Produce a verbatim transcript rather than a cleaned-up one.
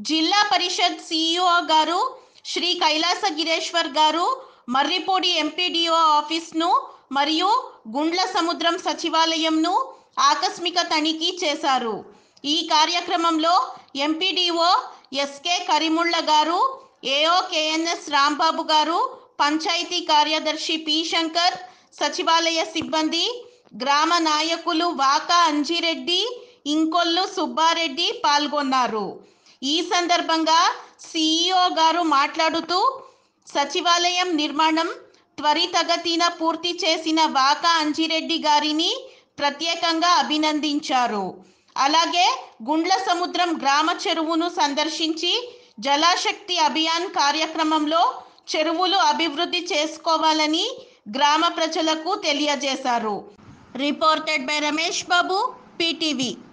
జిల్లా పరిషత్ సిఇఓ గారు శ్రీ కైలాస గిరీశ్వర్ గారు మర్రిపూడి ఎంపీడీఓ ఆఫీస్ను మరియు గుండ్ల సముద్రం సచివాలయంను ఆకస్మిక తనిఖీ చేశారు. ఈ కార్యక్రమంలో ఎంపీడీఓ ఎస్కే కరీముళ్ళ గారు, ఏఓ కేఎన్ఎస్ రాంబాబు గారు, పంచాయతీ కార్యదర్శి పి శంకర్, సచివాలయ సిబ్బంది, గ్రామ నాయకులు వాకా అంజిరెడ్డి, ఇంకొల్లు సుబ్బారెడ్డి పాల్గొన్నారు. ఈ సందర్భంగా సిఇఓ గారు మాట్లాడుతూ సచివాలయం నిర్మాణం త్వరితగతిన పూర్తి చేసిన వాకా అంజిరెడ్డి గారిని ప్రత్యేకంగా అభినందించారు. అలాగే గుండ్ల సముద్రం గ్రామ చెరువును సందర్శించి జలశక్తి అభియాన్ కార్యక్రమంలో చెరువులు అభివృద్ధి చేసుకోవాలని గ్రామ ప్రజలకు తెలియజేశారు. Reported by Ramesh Babu, PTV.